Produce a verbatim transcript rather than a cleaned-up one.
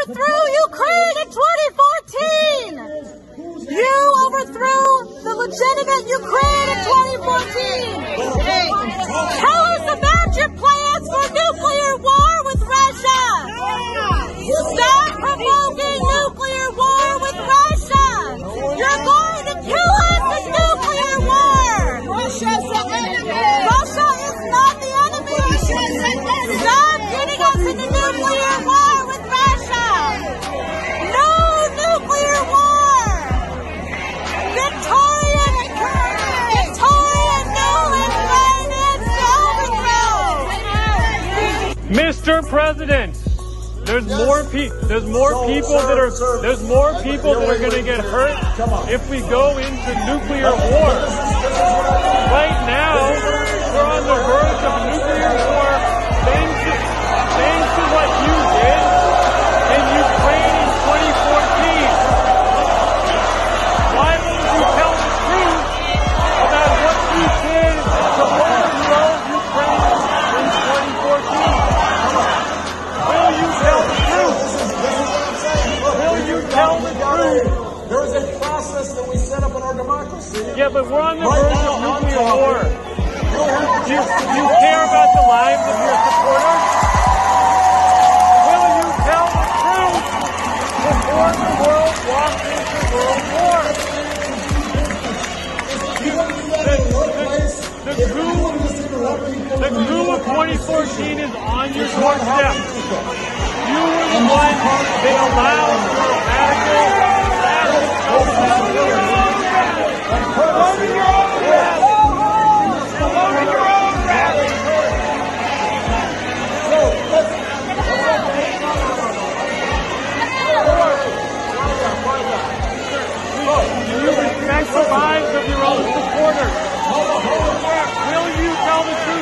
overthrew Ukraine in twenty fourteen! You overthrew the legitimate Ukraine in twenty fourteen! Hey, tell us about your plans for nuclear war with Russia! Stop provoking nuclear war with Russia! You're going to kill us with nuclear war! Russia's the enemy! Russia is not the enemy! Stop getting us into nuclear war with Russia! No nuclear war! Victoria, Victoria Nuland its overthrow! Mister President, there's more pe there's more people that are there's more people that are going to get hurt if we go into nuclear war. Right now, we're on the verge of nuclear war thanks to, thanks to what you did in Ukraine in twenty fourteen. Why won't you tell the truth about what you did to overthrow Ukraine in twenty fourteen? Will you tell the truth? Will you tell the truth? There is a process that we set up in our democracy. Yeah, but we're on the verge of nuclear war. Do you, do you care about the lives of your supporters? Will you tell the truth before the world walks into world war? The, the, the, coup, the coup of twenty fourteen is on your doorstep. You were the one that allowed your radical, radical, promoting your own rally. Promoting your own rally. So, let's, you respect the lives of your own supporters. Will you tell the truth?